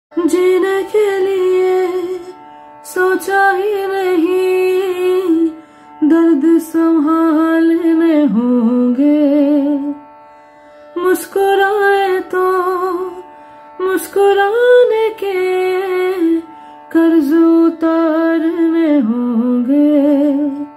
जीने के लिए सोचा ही नहीं, दर्द संभालने होंगे। मुस्कुराए तो मुस्कुराने के कर्ज उतारने होंगे।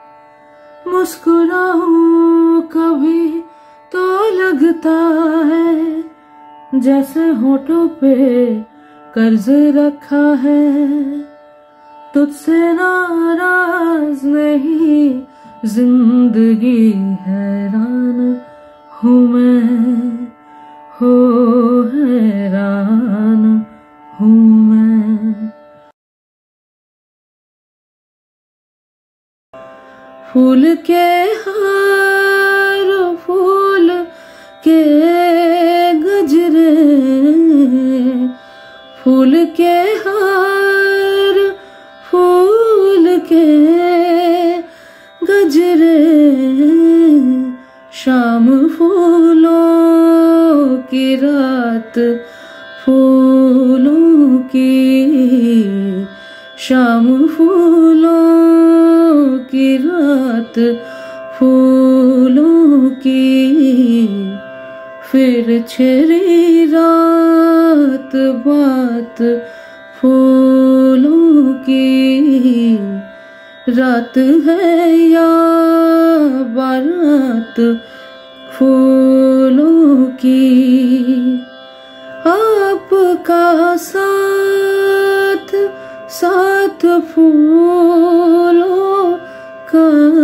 मुस्कुराऊं कभी तो लगता है जैसे होठों पे कर्ज रखा है। तुझसे नाराज नहीं, जिंदगी हैरान हूँ मैं, हो हैरान हूँ मैं। फूल के हार, फूल के गजरे, फूल के हार, फूल के गजरे। शाम फूलों की रात, फूलों की शाम, फूलों की रात, फूलों की। फिर छिड़ी रात बात फूलों की। रात है या बारात फूलों की। आपका साथ साथ फूलों का,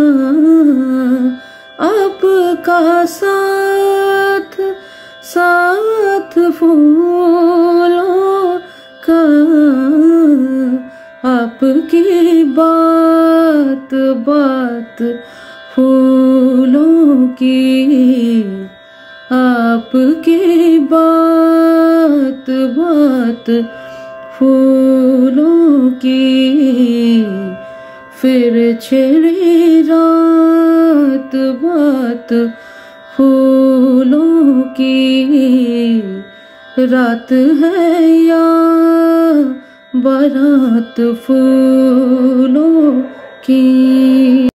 आपका साथ साथ फूलों का। आपकी बात बात फूलों की, आपकी बात बात फूलों की। फिर छिड़ी रात बात फूलों की। रात है या बारात फूलों की।